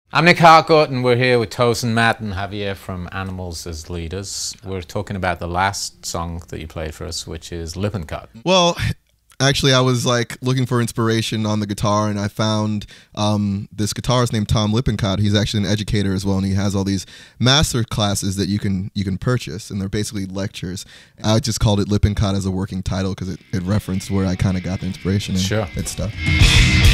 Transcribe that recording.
I'm Nick Harcourt, and we're here with Tosin, Matt, and Javier from Animals as Leaders. We're talking about the last song that you played for us, which is Lippincott. Well, actually, I was like looking for inspiration on the guitar, and I found this guitarist named Tom Lippincott. He's actually an educator as well, and he has all these master classes that you can purchase, and they're basically lectures. I just called it Lippincott as a working title because it referenced where I kind of got the inspiration and stuff.